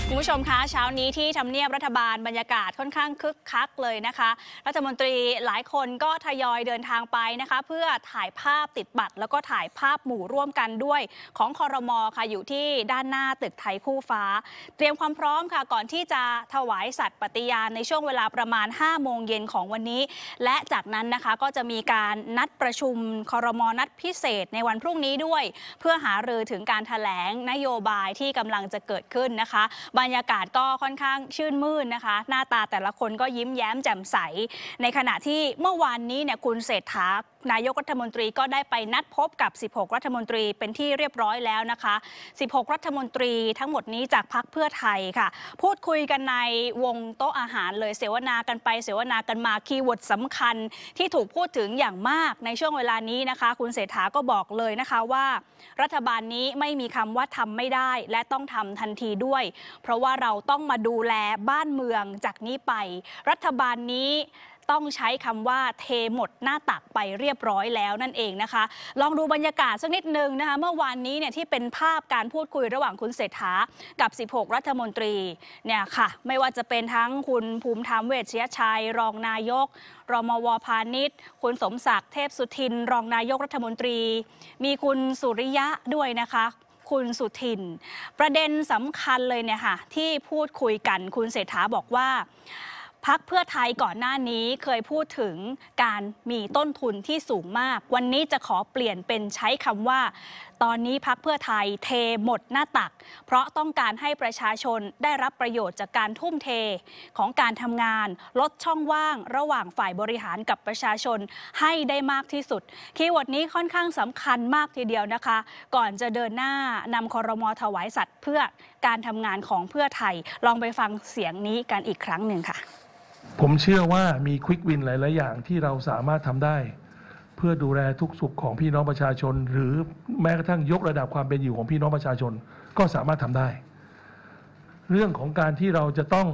คุณผู้ชมคะเช้านี้ที่ทำเนียบรัฐบาลบรรยากาศค่อนข้างคึกคักเลยนะคะรัฐมนตรีหลายคนก็ทยอยเดินทางไปนะคะเพื่อถ่ายภาพติดบัตรแล้วก็ถ่ายภาพหมู่ร่วมกันด้วยของครม.ค่ะอยู่ที่ด้านหน้าตึกไทยคู่ฟ้าเตรียมความพร้อมค่ะก่อนที่จะถวายสัตย์ปฏิญาณในช่วงเวลาประมาณ 5 โมงเย็นของวันนี้และจากนั้นนะคะก็จะมีการนัดประชุมครม.นัดพิเศษในวันพรุ่งนี้ด้วยเพื่อหารือถึงการแถลงนโยบายที่กำลังจะเกิดขึ้นนะคะบรรยากาศก็ค่อนข้างชื่นมื่นนะคะหน้าตาแต่ละคนก็ยิ้มแย้มแจ่มใสในขณะที่เมื่อวานนี้เนี่ยคุณเศรษฐานายกรัฐมนตรีก็ได้ไปนัดพบกับ16รัฐมนตรีเป็นที่เรียบร้อยแล้วนะคะ16รัฐมนตรีทั้งหมดนี้จากพรรคเพื่อไทยค่ะพูดคุยกันในวงโต๊ะอาหารเลยเสวนากันไปเสวนากันมาคีย์เวิร์ดสำคัญที่ถูกพูดถึงอย่างมากในช่วงเวลานี้นะคะคุณเศรษฐาก็บอกเลยนะคะว่ารัฐบาลนี้ไม่มีคำว่าทำไม่ได้และต้องทำทันทีด้วยเพราะว่าเราต้องมาดูแลบ้านเมืองจากนี้ไปรัฐบาลนี้ต้องใช้คำว่าเทหมดหน้าตักไปเรียบร้อยแล้วนั่นเองนะคะลองดูบรรยากาศสักนิดนึงนะคะเมื่อวานนี้เนี่ยที่เป็นภาพการพูดคุยระหว่างคุณเศรษฐากับ16รัฐมนตรีเนี่ยค่ะไม่ว่าจะเป็นทั้งคุณภูมิธรรมเวชยชัยรองนายกรมว.พาณิชย์คุณสมศักดิ์เทพสุทินรองนายกรัฐมนตรีมีคุณสุริยะด้วยนะคะคุณสุทินประเด็นสำคัญเลยเนี่ยค่ะที่พูดคุยกันคุณเศรษฐาบอกว่าพรรคเพื่อไทยก่อนหน้านี้เคยพูดถึงการมีต้นทุนที่สูงมากวันนี้จะขอเปลี่ยนเป็นใช้คำว่าตอนนี้พรรคเพื่อไทยเทหมดหน้าตักเพราะต้องการให้ประชาชนได้รับประโยชน์จากการทุ่มเทของการทำงานลดช่องว่างระหว่างฝ่ายบริหารกับประชาชนให้ได้มากที่สุดคีย์เวิร์ดนี้ค่อนข้างสำคัญมากทีเดียวนะคะก่อนจะเดินหน้านำครม.ถวายสัตย์เพื่อการทำงานของเพื่อไทยลองไปฟังเสียงนี้กันอีกครั้งหนึ่งค่ะผมเชื่อว่ามีควิกวินหลายๆอย่างที่เราสามารถทำได้เพื่อดูแลทุกสุขของพี่น้องประชาชนหรือแม้กระทั่งยกระดับความเป็นอยู่ของพี่น้องประชาชนก็สามารถทำได้เรื่องของการที่เราจะต้อง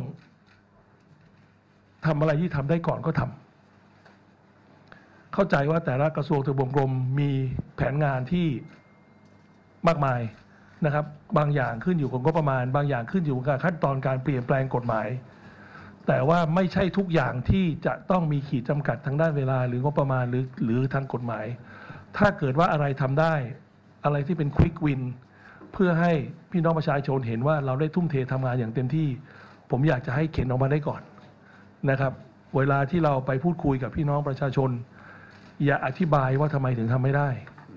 ทำอะไรที่ทำได้ก่อนก็ทำเข้าใจว่าแต่ละกระทรวงทบวงกรมมีแผนงานที่มากมายนะครับบางอย่างขึ้นอยู่กับงบประมาณบางอย่างขึ้นอยู่กับขั้นตอนการเปลี่ยนแปลงกฎหมายแต่ว่าไม่ใช่ทุกอย่างที่จะต้องมีขีดจำกัดทางด้านเวลาหรืองบประมาณหรือทางกฎหมายถ้าเกิดว่าอะไรทำได้อะไรที่เป็นควิกวินเพื่อให้พี่น้องประชาชนเห็นว่าเราได้ทุ่มเททำงานอย่างเต็มที่ผมอยากจะให้เข็นออกมาได้ก่อนนะครับเวลาที่เราไปพูดคุยกับพี่น้องประชาชนอย่าอธิบายว่าทำไมถึงทำไม่ได้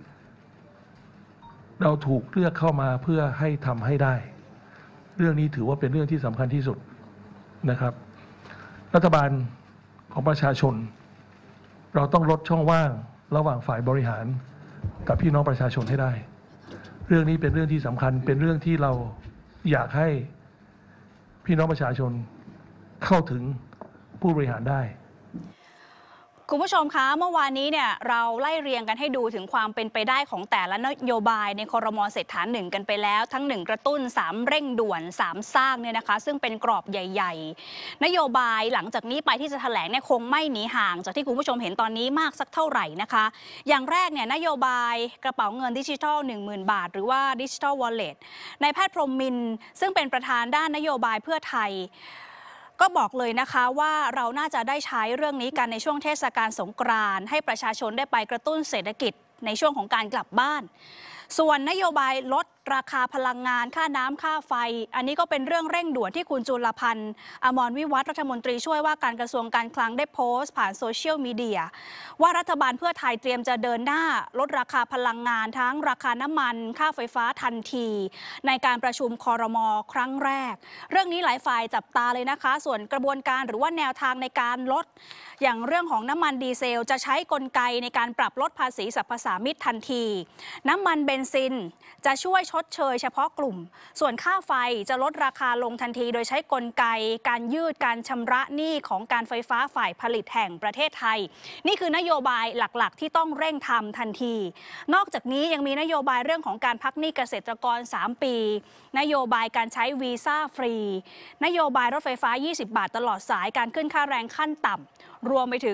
เราถูกเลือกเข้ามาเพื่อให้ทำให้ได้เรื่องนี้ถือว่าเป็นเรื่องที่สำคัญที่สุดนะครับรัฐบาลของประชาชนเราต้องลดช่องว่างระหว่างฝ่ายบริหารกับพี่น้องประชาชนให้ได้เรื่องนี้เป็นเรื่องที่สำคัญเป็นเรื่องที่เราอยากให้พี่น้องประชาชนเข้าถึงผู้บริหารได้คุณผู้ชมคะเมื่อวานนี้เนี่ยเราไล่เรียงกันให้ดูถึงความเป็นไปได้ของแต่ละนโยบายในครม.เศรษฐา1กันไปแล้วทั้ง1กระตุ้น3เร่งด่วน3สร้างเนี่ยนะคะซึ่งเป็นกรอบใหญ่ๆนโยบายหลังจากนี้ไปที่จะแถลงเนี่ยคงไม่หนีห่างจากที่คุณผู้ชมเห็นตอนนี้มากสักเท่าไหร่นะคะอย่างแรกเนี่ยนโยบายกระเป๋าเงินดิจิทัล 10,000 บาทหรือว่าดิจิทัลวอลเล็ตนายแพทย์พรหมมินทร์ซึ่งเป็นประธานด้านนโยบายเพื่อไทยก็บอกเลยนะคะว่าเราน่าจะได้ใช้เรื่องนี้กันในช่วงเทศกาลสงกรานต์ให้ประชาชนได้ไปกระตุ้นเศรษฐกิจในช่วงของการกลับบ้านส่วนนโยบายลดราคาพลังงานค่าน้ำค่าไฟอันนี้ก็เป็นเรื่องเร่งด่วนที่คุณจุลพันธ์อมรวิวัฒน์รัฐมนตรีช่วยว่าการกระทรวงการคลังได้โพสต์ผ่านโซเชียลมีเดียว่ารัฐบาลเพื่อไทยเตรียมจะเดินหน้าลดราคาพลังงานทั้งราคาน้ำมันค่าไฟฟ้าทันทีในการประชุมครม.ครั้งแรกเรื่องนี้หลายฝ่ายจับตาเลยนะคะส่วนกระบวนการหรือว่าแนวทางในการลดอย่างเรื่องของน้ำมันดีเซลจะใช้กลไกในการปรับลดภาษีสรรพสามิตทันทีน้ำมันเบนซินจะช่วยชดเชยเฉพาะกลุ่มส่วนค่าไฟจะลดราคาลงทันทีโดยใช้กลไกการยืดการชำระหนี้ของการไฟฟ้าฝ่ายผลิตแห่งประเทศไทยนี่คือนโยบายหลักๆที่ต้องเร่งทำทันทีนอกจากนี้ยังมีนโยบายเรื่องของการพักหนี้เกษตรกร3ปีนโยบายการใช้วีซ่าฟรีนโยบายรถไฟฟ้า20 บาทตลอดสายการขึ้นค่าแรงขั้นต่ำรวมไปถึง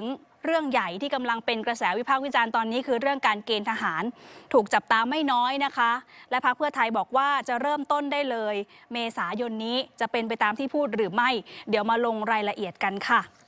เรื่องใหญ่ที่กำลังเป็นกระแสวิพากษ์วิจารณ์ตอนนี้คือเรื่องการเกณฑ์ทหารถูกจับตาไม่น้อยนะคะและพรรคเพื่อไทยบอกว่าจะเริ่มต้นได้เลยเมษายนนี้จะเป็นไปตามที่พูดหรือไม่เดี๋ยวมาลงรายละเอียดกันค่ะ